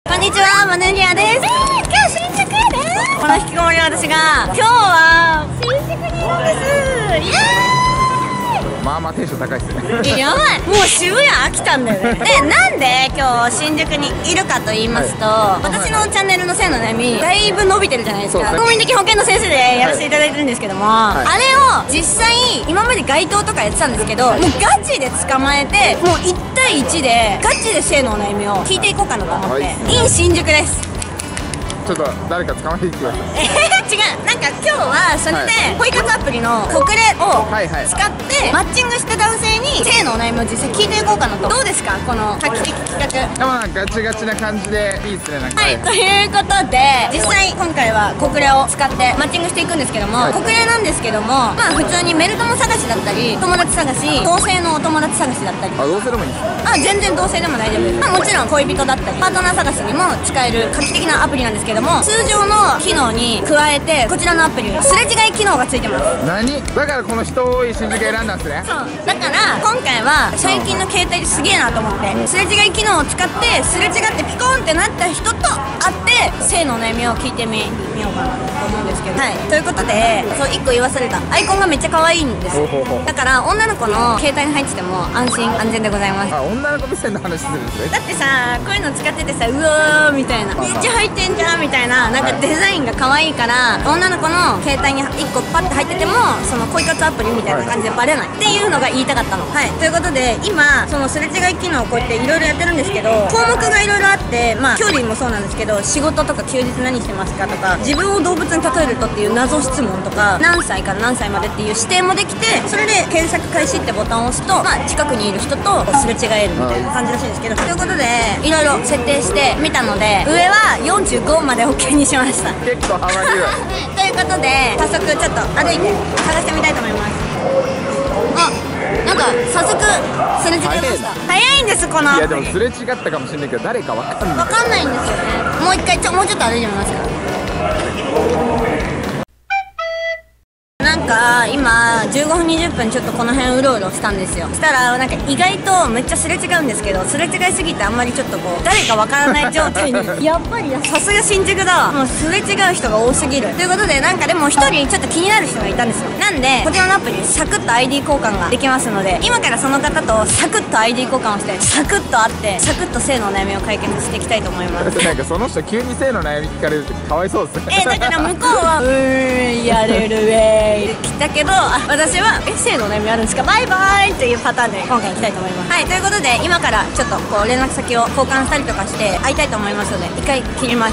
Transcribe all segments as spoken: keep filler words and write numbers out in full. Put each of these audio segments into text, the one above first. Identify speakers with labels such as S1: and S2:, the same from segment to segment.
S1: こんにちは、マヌリアです。今日新宿やで。この引きこもりの私が今日は新宿にいるんです。イエーイ。
S2: まあまあテンション高いっすね。
S1: やばい、もう渋谷飽きたんだよね。で、なんで今日新宿にいるかと言いますと、はい、私のチャンネルの性の悩みだいぶ伸びてるじゃないですか。公民的保険の先生でやらせていただいてるんですけども、はい、あれを実際今まで街頭とかやってたんですけど、もうガチで捕まえて、もういちたいいちでガチで性のお悩みを聞いていこうかなと思って、in新宿です。
S2: ちょっと誰か捕まえていってください。
S1: えー、違う、なんか今日はそれで恋活アプリの国レを使ってマッチングした男性に性のお悩みを実際聞いていこうかなと。どうですか、この画期的企画。
S2: まあガチガチな感じでいいっすね。なんか、
S1: はい、ということで実際今回は国レを使ってマッチングしていくんですけども、はい、国レなんですけども、まあ普通にメル友探しだったり友達探し、同性のお友達探しだったり、
S2: あ、同性でもいいんですか？
S1: あ、全然同性でも大丈夫です。まあもちろん恋人だったりパートナー探しにも使える画期的なアプリなんですけども、通常の機能に加えてこちらのアプリすれ違い機能がついてます。
S2: 何？だからこの人多い新宿選んだんですね。
S1: そうだから今回は最近の携帯ですげえなと思って、すれ違い機能を使ってすれ違ってピコーンってなった人と会って性のお悩みを聞いてみようかなと思うんですけど、はい、ということで、そういっこ言わされたアイコンがめっちゃ可愛いんです。だから女の子の携帯に入ってても安心安全でございます。
S2: あ、女の子目線の話するんですね。
S1: だってさ、こういうの使っててさ、うわーみたいな、めっちゃ入ってんじゃんみたいな、なんかデザインが可愛いから、女の子の携帯にいっこパッて入っててもその恋活アプリみたいな感じでバレないっていうのが言いたかったの。はい、ということで今そのすれ違い機能をこうやっていろいろやってるんですけど、項目がいろいろあって、まあ距離もそうなんですけど、仕事とか休日何してますかとか、自分を動物に例えるとっていう謎質問とか、何歳から何歳までっていう指定もできて、それで検索開始ってボタンを押すと、まあ近くにいる人とすれ違えるみたいな感じらしいんですけど、ということでいろいろ設定してみたので、上はよんじゅうごまで オーケー にしました。
S2: 結構ハマりは
S1: ということで早速ちょっと歩いて探してみたいと思います。あ、なんか早速すれ違いました。早いんです、このアプリ。
S2: いやでもすれ違ったかもしれないけど誰かわかんない。
S1: わかんないんですよね。もう一回ちょもうちょっと歩いてみますか。なんか今じゅうごふんにじゅっぷんちょっとこの辺うろうろしたんですよ。したらなんか意外とめっちゃすれ違うんですけど、すれ違いすぎてあんまりちょっとこう誰かわからない状態にやっぱりさすが新宿だわ、もうすれ違う人が多すぎるということで、なんかでも一人ちょっと気になる人がいたんですよ。なんでこちらのアプリサクッと アイディー 交換ができますので、今からその方とサクッと アイディー 交換をしてサクッと会ってサクッと性のお悩みを解決していきたいと思います。
S2: なんかその人急に性の悩み聞かれるとかわいそうですね。
S1: えだから向こうはうーんやれるウェイって来たけど、あ、私はえ性のお悩みあるんですかバイバイっていうパターンで今回いきたいと思います。はい、ということで今からちょっとこう連絡先を交換したりとかして会いたいと思いますので一回切ります。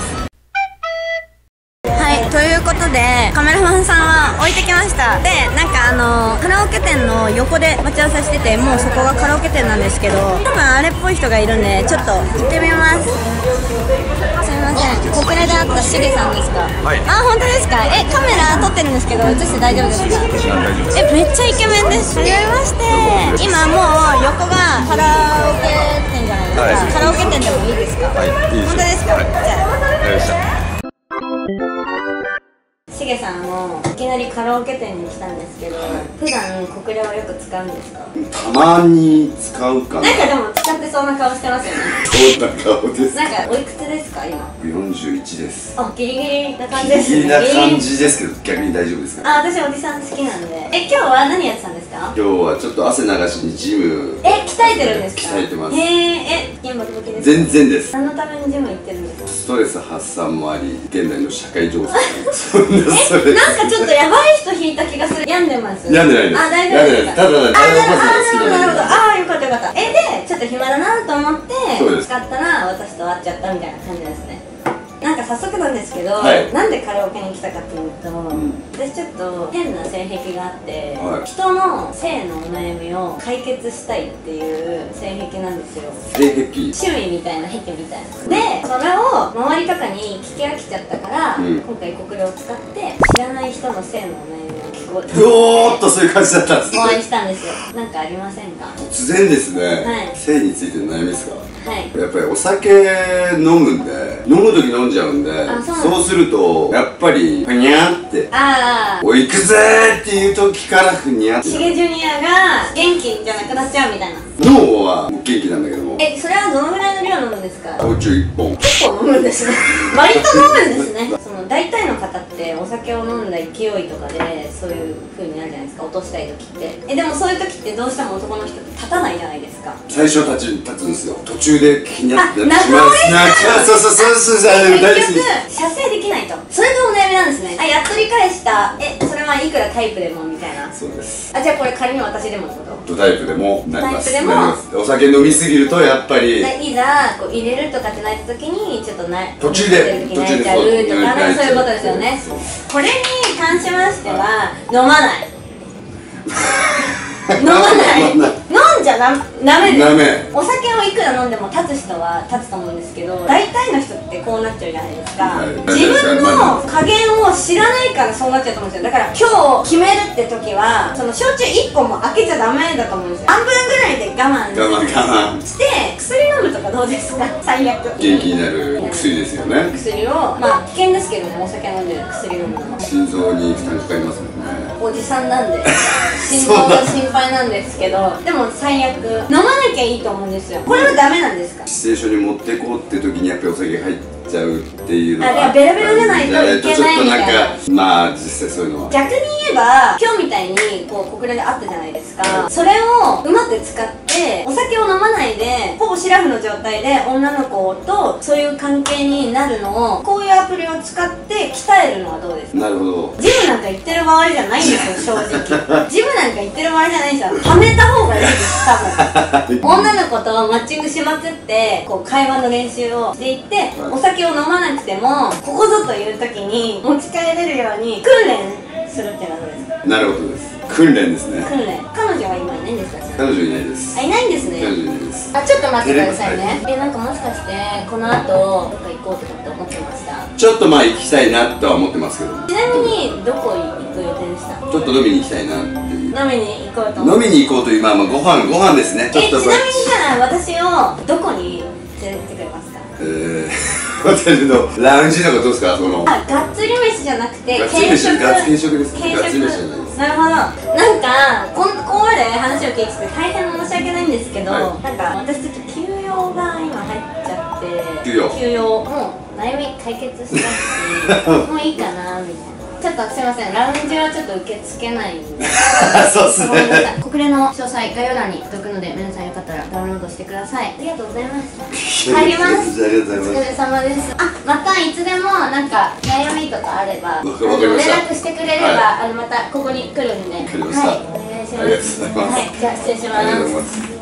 S1: はい、ということでカメラマンさんは置いてきました。で、なんかあのカラオケ店の横で待ち合わせしてて、もうそこがカラオケ店なんですけど、多分あれっぽい人がいるんでちょっと行ってみます。すみません、国レで会ったしげさんですか？はい。あ、本当ですか？え、カメラ撮ってるんですけど映して大丈夫ですか？え、めっちゃイケメンです。はじめまして。今もう横がカラオケ店じゃないですか、はい、カラオケ店でもいいですか？はい、いいです。本当ですか？はい、じゃあよいしょ。しげさんもいきなりカラオケ店に来たんですけど、はい、普段国レはよく使うんですか？
S3: たまに使うかな。
S1: なんかでも使ってそうな顔してますよね。
S3: そうな顔です。
S1: なんかおいくつですか今？
S3: よんじゅういちです。
S1: あ、ギリギリな感じですね。
S3: ギリギリな感じですけど逆に大丈夫ですか？
S1: あ、私おじさん好きなんで。え、今日は何やってたんですか？
S3: 今日はちょっと汗流しにジム。
S1: え、鍛えてるんですか？
S3: 鍛えてます。
S1: へえ、え、今時ですか？
S3: 全然です。
S1: 何のためにジム行ってるんですか？
S3: ストレス発散もあり、現代の社会情勢。そんなそれ。
S1: え、なんかちょっとやばい人引いた気がする。病んでます？
S3: 病んでないです。
S1: あ、大丈夫ですか？
S3: ただただ大丈夫です。
S1: なるほど。ああ、よかったよかった。え、でちょっと暇だなと思って使ったら私と会っちゃったみたいな感じですね。なんか早速なんですけど、はい、なんでカラオケに来たかっていうと、うん、私ちょっと変な性癖があって、はい、人の性のお悩みを解決したいっていう性癖なんですよ。
S3: 性癖、
S1: 趣味みたいな癖みたいな、うん、でそれを周りとかに聞き飽きちゃったから、うん、今回国レを使って知らない人の性のお悩みを聞こうと
S3: おーっとそういう感じだったんですね。
S1: お会いしたんですよ。なんかありませんか？
S3: 突然ですね、はい、性についての悩みですか？はい、やっぱりお酒飲むんで、飲む時飲んじゃうんで、そうそうするとやっぱりふにゃって、ああおい行くぜーっていう時からふにゃって、
S1: しげジュニアが元気じゃなくなっちゃうみたいな。
S3: 脳は元気なんだけども。
S1: え、それはどのぐらいの量飲むんですか？
S3: 焼酎いっぽん。
S1: 結構飲むですね。割と飲むんですね。その大体の方ってお酒を飲んだ勢いとかでそういう風になるじゃないですか、落としたい時って。えでもそういう時ってどうしても男の人って立たないじゃないですか。
S3: 最初は立ち立つんですよ。途中で気になって
S1: なってしまう。
S3: そうそうそうそうそう。
S1: 結局射精できないと。それがお悩みなんですね。あ、やっと理解した。え、それはいくらタイプでもみたいな。
S3: そうです。
S1: あ、じゃあこれ仮に私でもってこと？
S3: ドタイプでもなります。
S1: タイプでも
S3: お酒飲みすぎるとやっぱり
S1: いざこう入れるとかってなった時にちょっとな
S3: 途中で
S1: 途中で泣いちゃうとかね、そういうことですよね。これに関しましては飲まない飲まない飲んじゃダメです。お酒をいくら飲んでも立つ人は立つと思うんですけど、大体の人ってこうなっちゃうじゃないですか。自分の加減を知らないからそうなっちゃうと思うんですよ。だから今日決めるって時はその焼酎いっぽんも開けちゃダメだと思うんですよ。半分ぐらいで我慢
S3: 我慢我慢
S1: して薬飲むとかどうですか？最悪
S3: 元気になる薬ですよね。
S1: 薬をまあ危険ですけどね、お酒飲んで薬飲むのは
S3: 心臓に負担かかりますもんね。
S1: おじさんなんで心臓が心配なんですけど、でも最悪飲まなきゃいいと思うんですよ。これはダメなんですか？
S3: シチュエーションに持ってこうって時にやっぱりお酒入っちゃうっていうのは、
S1: あ、いやベラベラじゃないといけないみたいな。
S3: まあ実際そういうのは
S1: 逆に言えば今日みたいにこう小倉であったじゃないですか、はい、それをうまく使ってお酒を飲まないでほぼシラフの状態で女の子とそういう関係になるのをこういうアプリを使って鍛えるのはどうですか？
S3: なるほど。
S1: ジムなんか行ってる場合じゃないんですよ、正直。ジムなんか行ってる場合じゃないんですよ。はめた方がいいです、多分。女の子とマッチングしまくってこう会話の練習をしていって、はい、お酒を飲まなくてもここぞという時に持ち帰れるように訓練するっていうのはどうですか？
S3: なるほどです。訓練ですね。
S1: 訓練。彼女は今いないんですか？
S3: 彼女いないです。
S1: あ、いないんですね。
S3: 彼女いないです。
S1: あ、ちょっと待ってくださいね。え、なんかもしかしてこの後どっか行こうとかって思ってました？
S3: ちょっとまあ行きたいなとは思ってますけど。
S1: ちなみにどこ行く予定でした？
S3: ちょっと飲みに行きたいなっていう。
S1: 飲みに行こうと思って。
S3: 飲みに行こうという、まあまあご飯ご飯ですね。ちょっと。
S1: え、ちなみにじゃあ私をどこに連れてってくれますか？
S3: えーホテルのラウンジとかどうですか？その
S1: あ、がっつり飯じゃなくて
S3: 軽食。軽食です。
S1: 軽食。
S3: がっつり飯じゃないです。
S1: なるほど。なんかこんここまで話を聞いてて大変申し訳ないんですけど、はい、なんか私ちょっと休養が今入っちゃって、
S3: 休養
S1: 休養もう悩み解決したしもういいかなみたいな。ちょっとすいません、ラウンジはちょっと受け付けないんで
S3: そうっすね。
S1: 国連の詳細概要欄に届くので皆さんよかったらダウンロードしてください。ありがとうございました。帰ります。
S3: ありがとうございます。
S1: お疲れ様です。あ、またいつでもなんか悩みとかあれば連絡してくれれば、はい、あのまたここに来るんで、はい、お願いします。
S3: ありがとうございます。
S1: はい、じゃあ失礼します。
S3: ありがとうございます。